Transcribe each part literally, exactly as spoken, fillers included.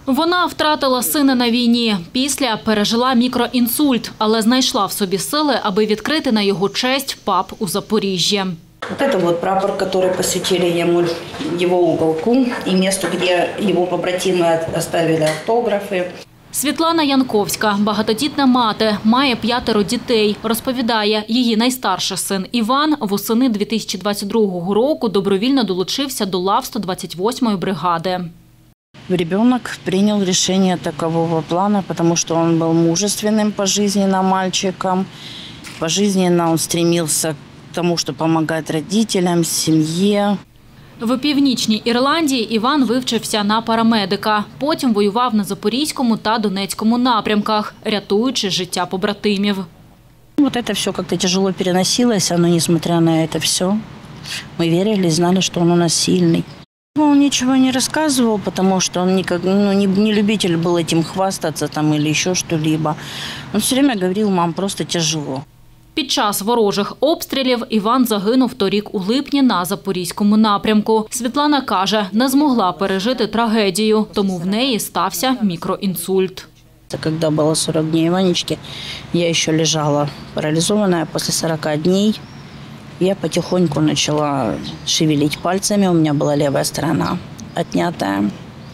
Вона втратила сина на війні. Після пережила мікроінсульт, але знайшла в собі сили, аби відкрити на його честь паб у Запоріжжі. Вот это вот прапор, который посвятили ему, его уголку и месту, где его побратимы оставили автографы. Світлана Янковська – багатодітна мати, має п'ятеро дітей. Розповідає, її найстарший син Іван восени дві тисячі двадцять другого року добровільно долучився до лав сто двадцять восьмої бригади. Ребенок принял решение такового плана, потому что он был мужественным пожизненно мальчиком. Пожизненно он стремился к тому, чтобы помогать родителям, семье. В Північній Ірландії Іван вивчився на парамедика. Потім воював на Запорізькому та Донецькому напрямках, рятуючи життя побратимів. Вот это все как-то тяжело переносилось, но несмотря на это все, мы верили и знали, что он у нас сильный. Он ничего не рассказывал, потому что он никак, ну, не, не любитель был этим хвастаться там, или еще что-либо. Он все время говорил: мам, просто тяжело. Під час ворожих обстрілів Іван загинув торік у липні на Запорізькому напрямку. Світлана каже, не змогла пережити трагедію, тому в неї стався мікроінсульт. Когда было сорок дней Иванечки, я еще лежала парализованная. После сорока дней я потихоньку начала шевелить пальцами. У меня была левая сторона отнятая.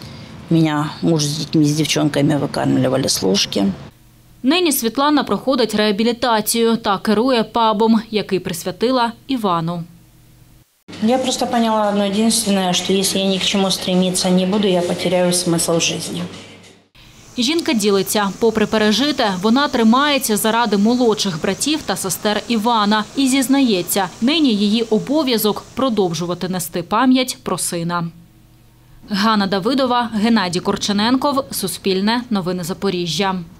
Меня муж с детьми, с девчонками выкармливали с ложки. Нині Світлана проходить реабілітацію та керує пабом, який присвятила Івану. Я просто поняла одно единственное, что если я ни к чему стремиться не буду, я потеряю смысл жизни. Жінка ділиться, попри пережите, вона тримається заради молодших братів та сестер Івана і зізнається, нині її обов'язок продовжувати нести пам'ять про сина. Ганна Давидова, Геннадій Корчененков, Суспільне, Новини Запоріжжя.